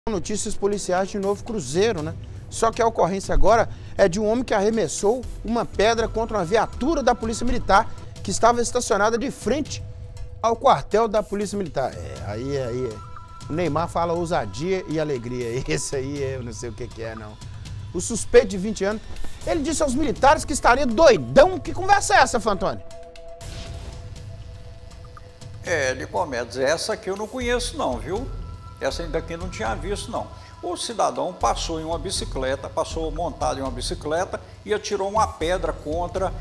Notícias policiais de Novo Cruzeiro, né? Só que a ocorrência agora é de um homem que arremessou uma pedra contra uma viatura da Polícia Militar que estava estacionada de frente ao quartel da Polícia Militar. O Neymar fala ousadia e alegria. Esse aí eu não sei o que é, não. O suspeito de 20 anos, ele disse aos militares que estaria doidão. Que conversa é essa, Fantoni? Nicomedes, essa aqui eu não conheço não, viu? Essa ainda aqui não tinha visto não. O cidadão passou em uma bicicleta, passou montado em uma bicicleta e atirou uma pedra contra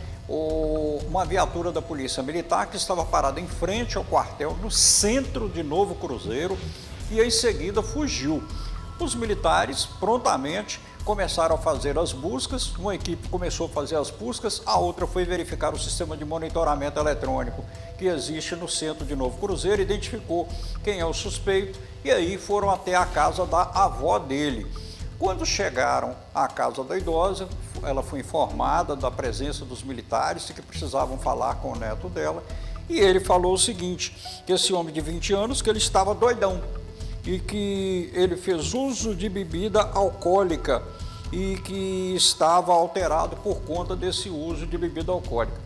uma viatura da Polícia Militar que estava parada em frente ao quartel, no centro de Novo Cruzeiro, e em seguida fugiu. Os militares prontamente começaram a fazer as buscas, uma equipe começou a fazer as buscas, a outra foi verificar o sistema de monitoramento eletrônico que existe no centro de Novo Cruzeiro, identificou quem é o suspeito e aí foram até a casa da avó dele. Quando chegaram à casa da idosa, ela foi informada da presença dos militares e que precisavam falar com o neto dela, e ele falou o seguinte, que esse homem de 20 anos, que ele estava doidão, e que ele fez uso de bebida alcoólica e que estava alterado por conta desse uso de bebida alcoólica.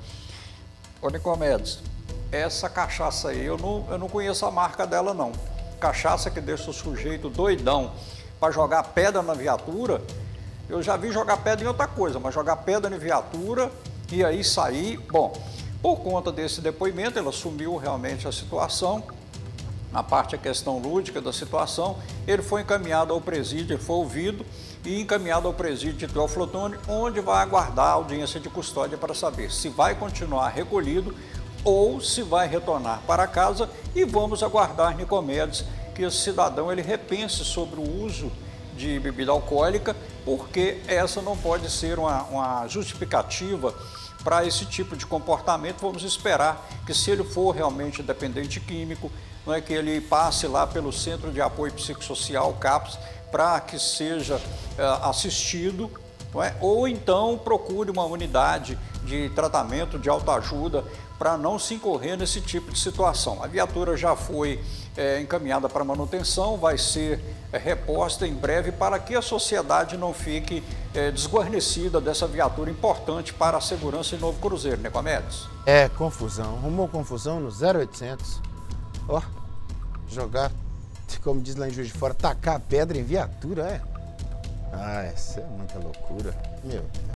Ô Nicomedes, essa cachaça aí, eu não conheço a marca dela não. Cachaça que deixa o sujeito doidão para jogar pedra na viatura, eu já vi jogar pedra em outra coisa, mas jogar pedra na viatura e aí sair, bom, por conta desse depoimento, ela assumiu realmente a situação. Na parte a questão lúdica da situação, ele foi encaminhado ao presídio, ele foi ouvido e encaminhado ao presídio de Teófilo, onde vai aguardar a audiência de custódia para saber se vai continuar recolhido ou se vai retornar para casa, e vamos aguardar, Nicomedes, que esse cidadão ele repense sobre o uso de bebida alcoólica, porque essa não pode ser uma justificativa para esse tipo de comportamento. Vamos esperar que, se ele for realmente dependente químico, não é, que ele passe lá pelo Centro de Apoio Psicossocial, CAPS, para que seja assistido, não é? Ou então procure uma unidade de tratamento de autoajuda para não se incorrer nesse tipo de situação. A viatura já foi encaminhada para manutenção, vai ser reposta em breve para que a sociedade não fique desguarnecida dessa viatura importante para a segurança em Novo Cruzeiro, né, Nicomedes? Confusão. Arrumou confusão no 0800. Ó, jogar, como diz lá em Juiz de Fora, tacar pedra em viatura, essa é muita loucura, meu.